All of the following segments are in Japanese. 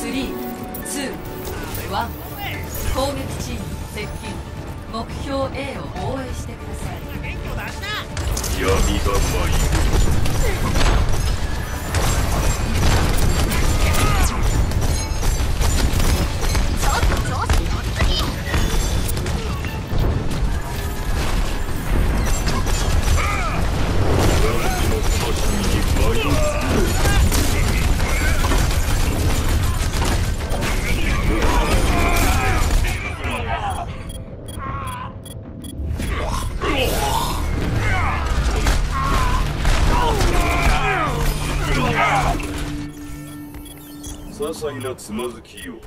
攻撃チーム接近。目標 A を防衛してください。 闇が舞い些細なつまずきよ。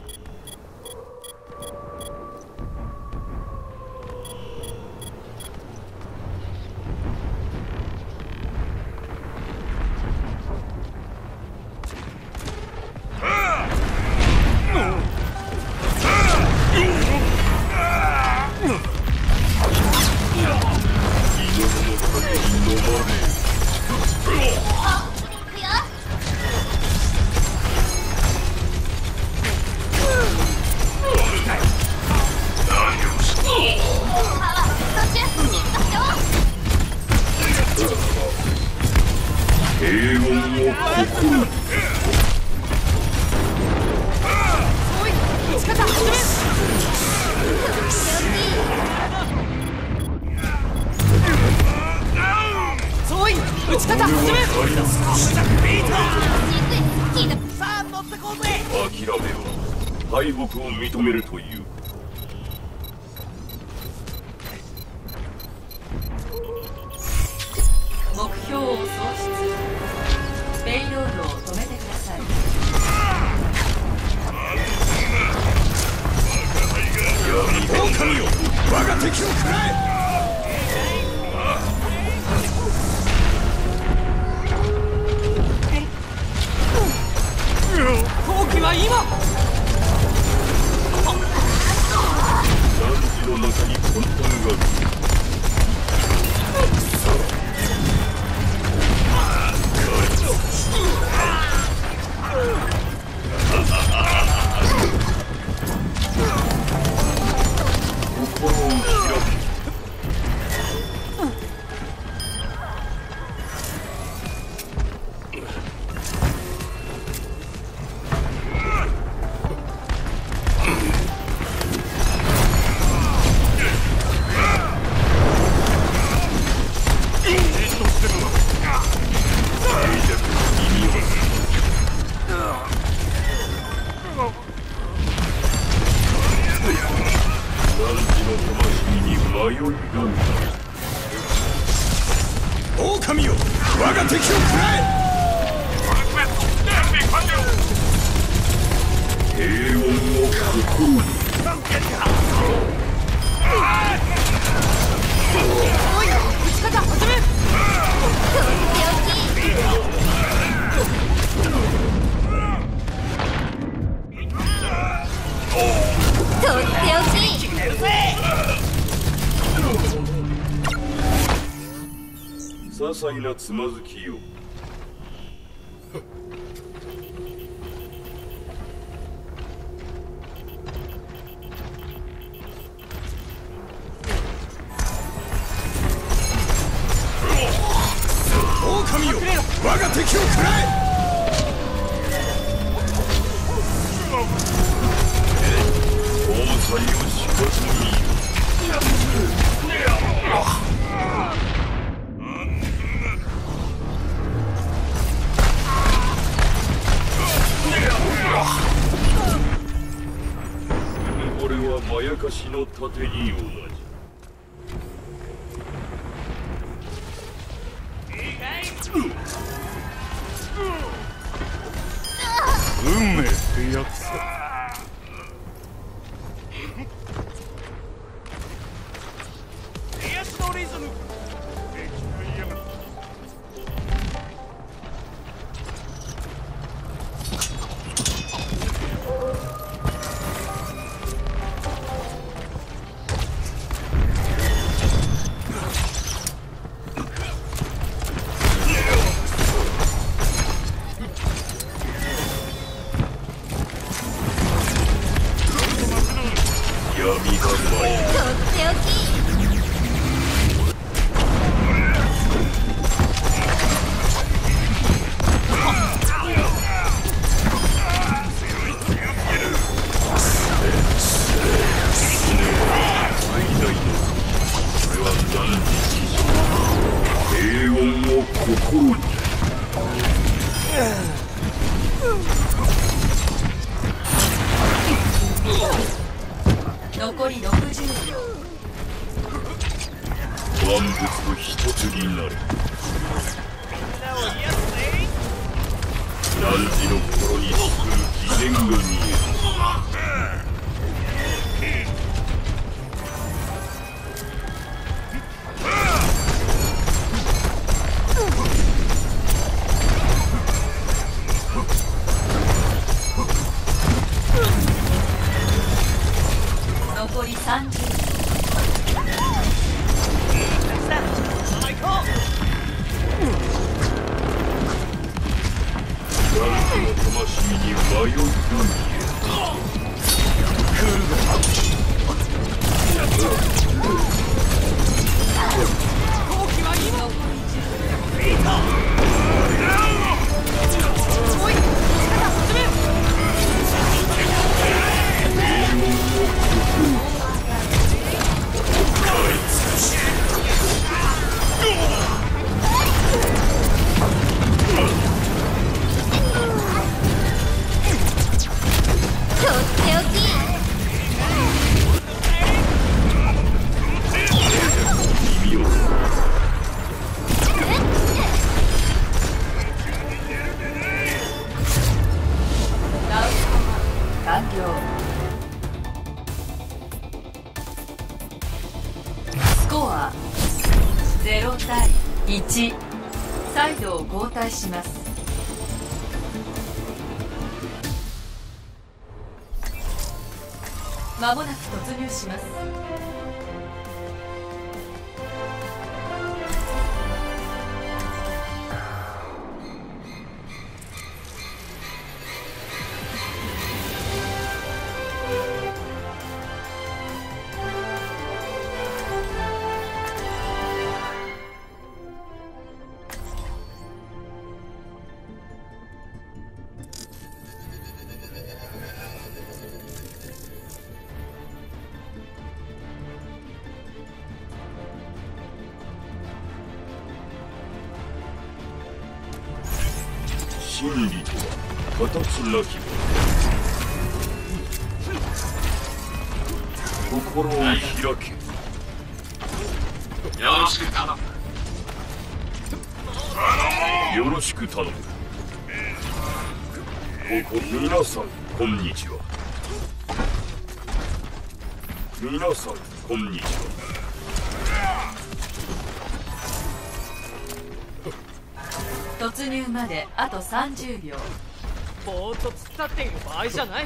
敗北を認めるという。 目標を喪失。ペイロードを止めてください。 狼よ、我が敵を食らえ。 好機は今。 汝の中に混沌がある。心を開け。狼よ、我が敵を食らえ。平穏を心に。 おい、撃ち方始め。 とっておき。 些細なつまずきよ。狼よ、我が敵を食らえ。洪災を知らずに。これはまやかしの盾に同じ。運命ってやつさ。癒しのリズム。 闇が舞いとっておき。 平穏を心に。 残り60秒。 万物と一つになる。汝の心に作る秘伝が見える。 残り30秒。 汝の魂に迷いが見える。 好機は今。おい、始め。 とっておき。 耳をラウンド完了。スコア0対1。サイドを交代します。間もなく突入します。 真理とは形なきもの。心を開け。 よろしく頼む。 よろしく頼む。皆さんこんにちは。皆さんこんにちは。 突入まであと30秒。 ぼーっと突っ立っている場合じゃない。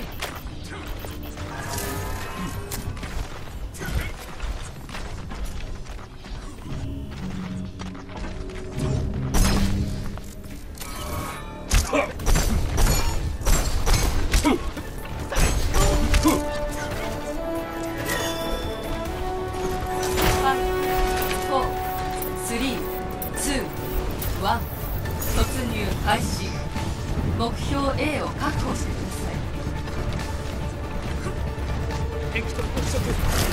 突入開始。目標 A を確保してください。 敵と接触。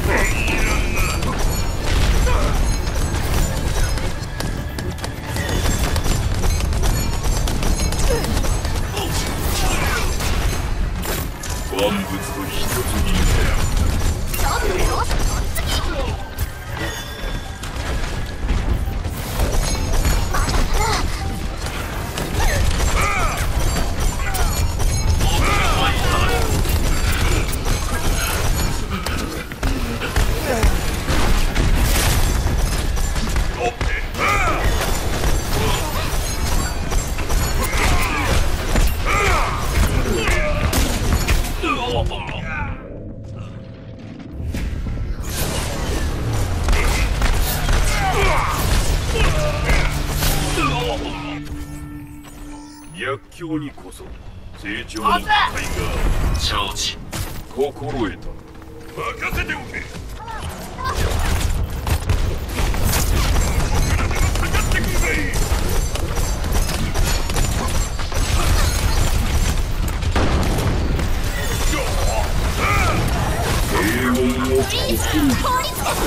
万物と一つになる。 ちょっと調査取りすぎ。まだだな。 逆境にこそ成長の機会が承知。 心得た。 任せておけ。かかってくるぜ。平穏をフリーズ効率化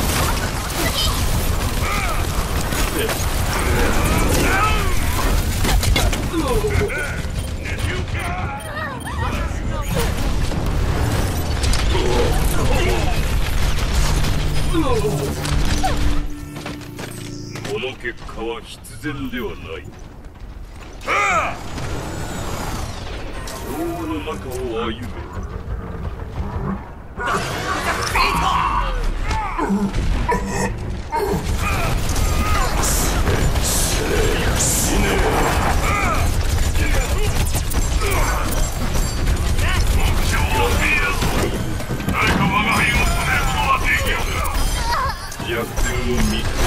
この結果は必然ではない。昭和の中を歩め。逆転を見て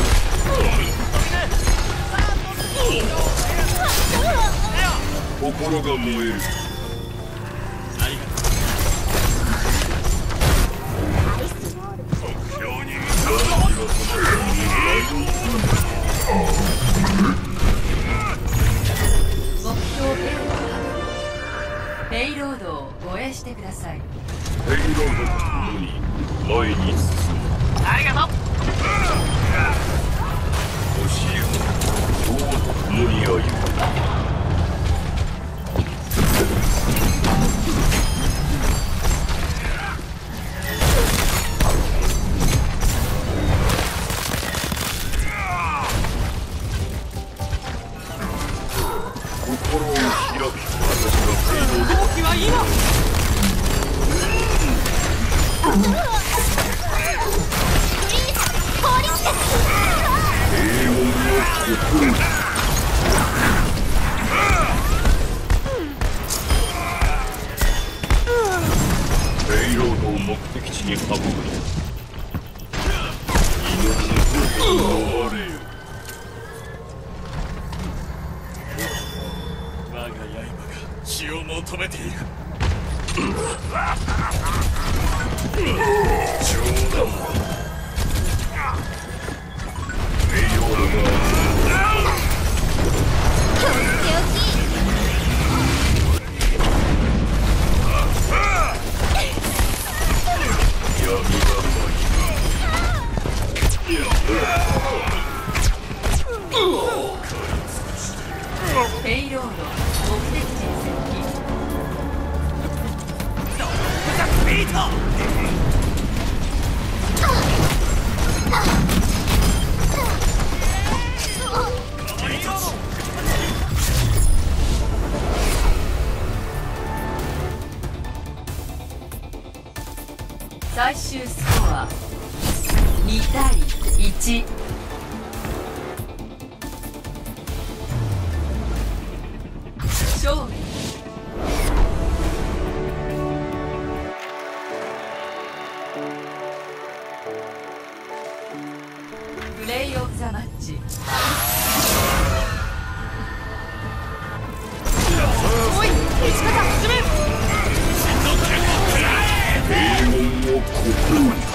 心が燃える。 目標 A ペイロードを護衛してください。 ペイロードと共に前に進む。 ありがとう。 教え子、今日と共に歩む。心を開き、私がペイロード。 動きは今。 平穏を心に。ペイロードを目的地に運ぶ。命の分を回れよ。我が刃が血を求めている。冗談だ。ペイロードがとっておき闇がペイロード目的地に接近。 ビート。 最終スコア2対1。勝利。プレイオブザマッチ。 おい、打ち方始め。 平穏を心に。